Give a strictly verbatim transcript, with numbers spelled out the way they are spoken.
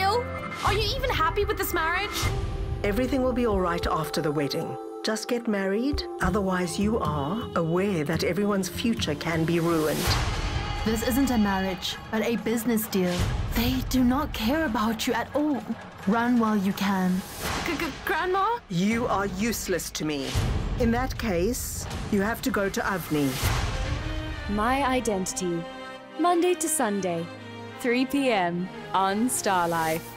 real? Are you even happy with this marriage? Everything will be all right after the wedding. Just get married, otherwise you are aware that everyone's future can be ruined. This isn't a marriage, but a business deal. They do not care about you at all. Run while you can. Grandma? You are useless to me. In that case, you have to go to Avni. My Identity. Monday to Sunday, three p m on StarLife.